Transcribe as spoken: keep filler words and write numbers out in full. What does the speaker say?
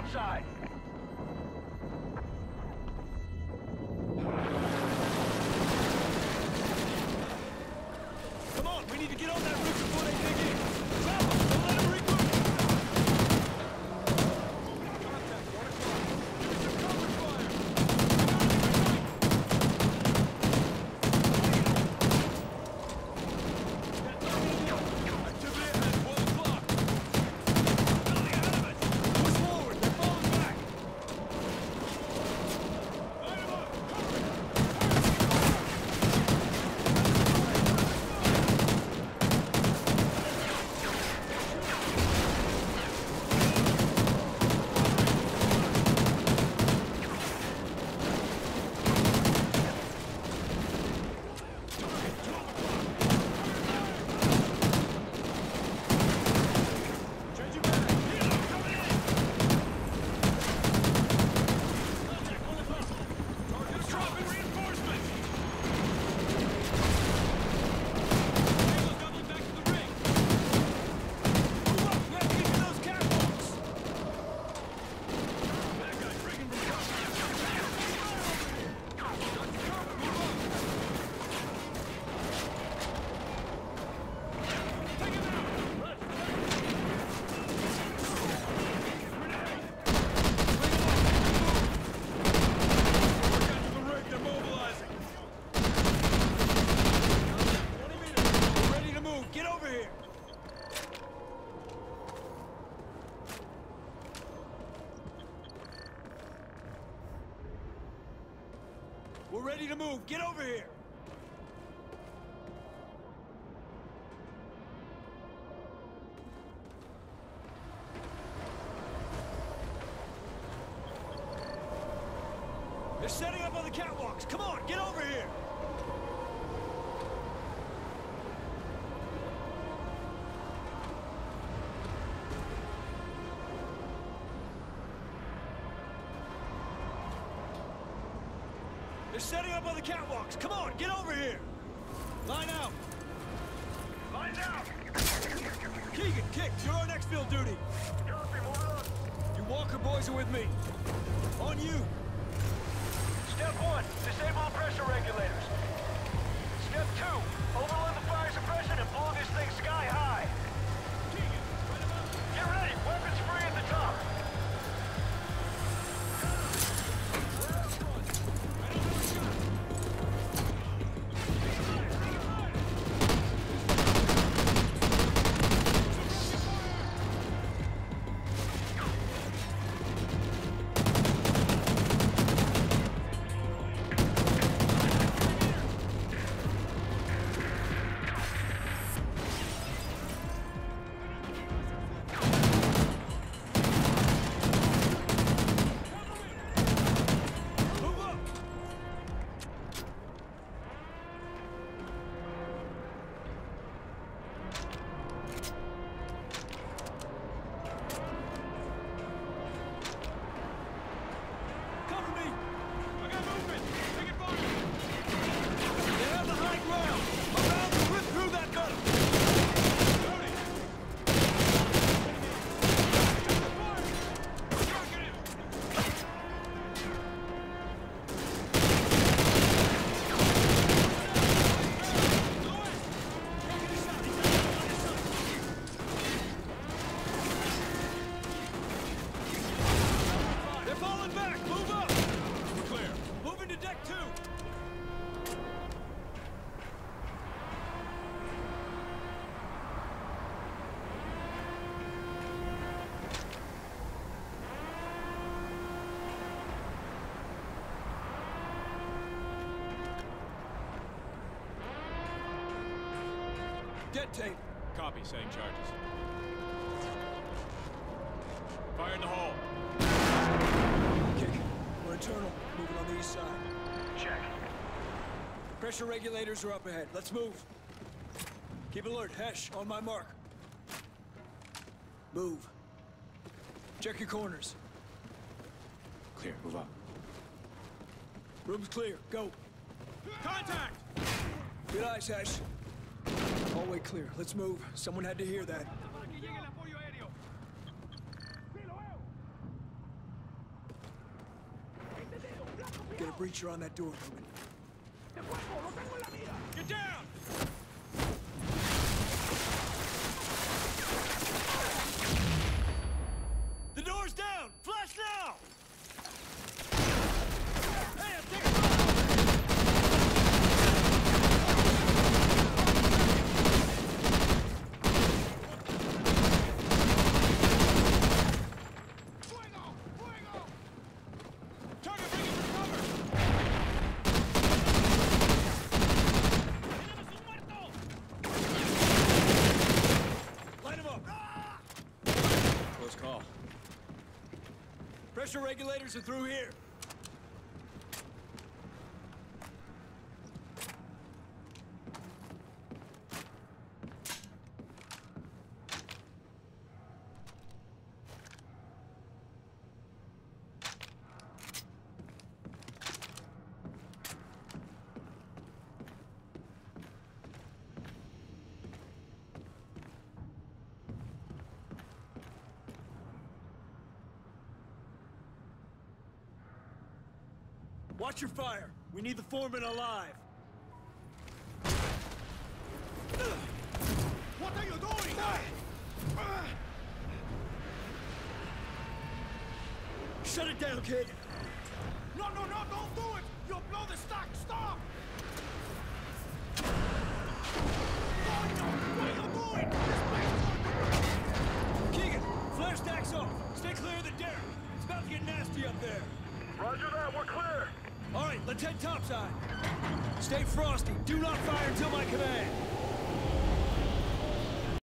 outside. Come on, we need to get on that roof before they dig in. Drop them, don't let them regroup. Contact, one o'clock. Use your cover fire. Activity ahead, one o'clock. Building ahead of it. Push forward, they're falling back. Line them up, cover it. Changing back. Helo coming in. Contact, one o'clock. Target's dropping reinforcements. Helo doubling back to the ring. Move up, we have to get to those catwalks. Bad guys breaking from cover. Cover, move up. Take him out. Let's Grenade! Bring them up! We're got to the rig, they're mobilizing! twenty meters, we're ready to move, get over here! We're ready to move, get over here! They're setting up on the catwalks. Come on, get over here. They're setting up on the catwalks. Come on, get over here. Line out. Line down. Keegan, Kick, you're on exfil duty. Copy, moving on. You Walker boys are with me. On you. Step one, disable the pressure regulators. Step two, overload the fire suppression and blow this thing sky high. Get ready, weapons free at the top. Move up. Cover me. I got movement. Taking fire. They have the high ground. Around and rip through that metal. Loading. Target him. They're falling back! Move up! We're clear. Moving to deck two! Dead tape. Copy, setting charges. Fire in the hole. Kick. We're internal. Moving on the east side. Check. Pressure regulators are up ahead. Let's move. Keep alert. Hesh, on my mark. Move. Check your corners. Clear, move up. Room's clear. Go. Contact! Good eyes, Hesh. Hallway clear. Let's move. Someone had to hear that. a breacher on that door, Logan. Get down! The door's down! Flash now! Hey, I'm taking fire! Target, bring it for cover! Light him up! Close call. Pressure regulators are through here. Watch your fire. We need the foreman alive. What are you doing? Shut it down, kid. No, no, no, don't do it! You'll blow the stock! Stop! What are you doing? Keegan, flare stacks off. Stay clear of the derrick. It's about to get nasty up there. Roger that, we're clear! All right, let's head topside. Stay frosty. Do not fire until my command.